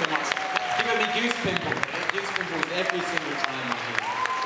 so much. It's giving me goose pimples. I get goose pimples every single time I'm here.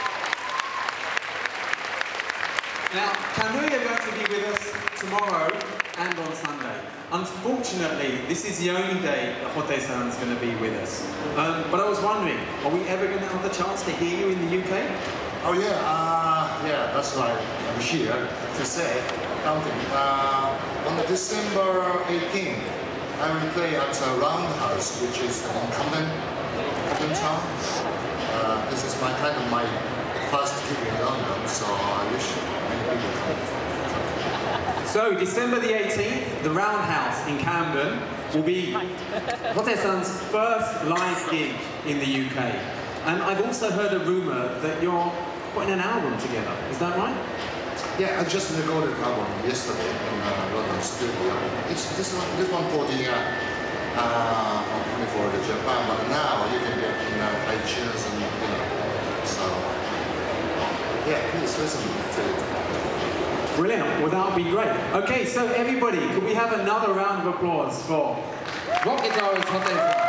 Now, KAMUI are going to be with us tomorrow and on Sunday. Unfortunately, this is the only day that Hotei-san is going to be with us. But I was wondering, are we ever going to have the chance to hear you in the UK? Oh yeah, yeah, that's right. I'm here to say something. On December 18th, I will play at Roundhouse, which is in Camden Town. This is my first gig in London, so I wish many people come. So, December the 18th, the Roundhouse in Camden will be Hotei-san's first live gig in the UK. And I've also heard a rumour that you're putting an album together. Is that right? Yeah, I just recorded an album yesterday in London studio. It's this one for the for the Japan, but now you can get in iTunes and so yeah, please listen to it. Brilliant. Well, that would be great. Okay, so everybody, could we have another round of applause for rock guitarist Hotei-san?